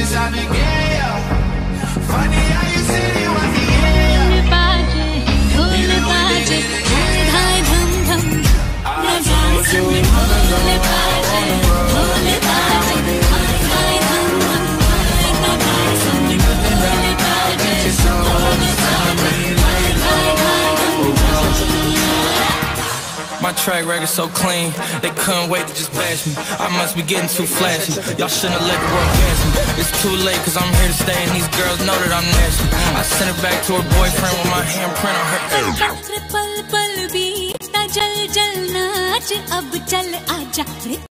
shot again, yeah. Funny how you said it was the end, yeah. ढोल बाजे धाय धम धम नगाड़े सुन ढोल बाजे ढोल बाजे धाय धम धम नगाड़े सुन ढोल बाजे My track record so clean, they couldn't wait to just bash me. I must be getting too flashy. Y'all shouldn't have let the world gas me. It's too late cause I'm here to stay and these girls know that I'm nasty. I sent it back to her boyfriend with my handprint on her air. पल पल बीता जल जल नाच अब चल आजा